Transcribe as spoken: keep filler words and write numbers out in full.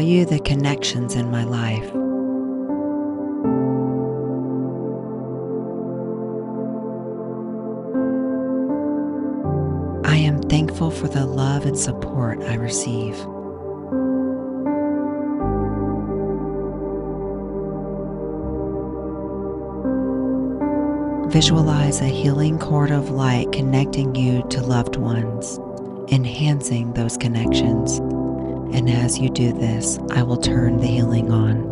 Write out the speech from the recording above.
value the connections in my life. I am thankful for the love and support I receive. Visualize a healing cord of light connecting you to loved ones, enhancing those connections. And as you do this, I will turn the healing on.